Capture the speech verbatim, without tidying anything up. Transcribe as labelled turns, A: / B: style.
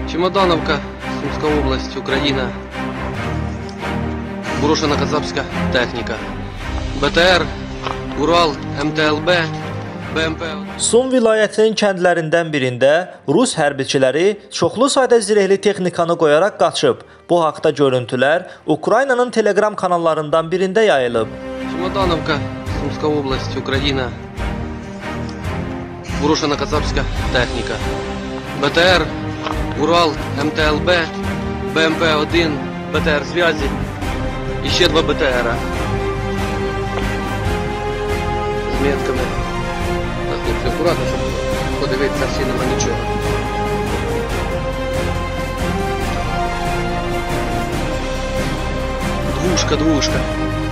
A: Чемодановка, Сумська область, Україна. Брошена кацапська техніка. БТР, Ural, MTLB, BMP.
B: Sum vilayətinin kəndlərindən birində Rus hərbiçiləri çoxlu sayda zirehli texnikanı qoyaraq qaçıb. Bu haqda görüntülər Ukraynanın Telegram kanallarından birində yayılıb.
A: Чемодановка, Сумська область, Україна. Брошена кацапська техніка. БТР, Ural, MTLB, БМП один, БТР зв'язі і ще два БТРа. З метками. Так, хлопці, акуратно, щоб подивитися, всі нема нічого. Двушка, двушка.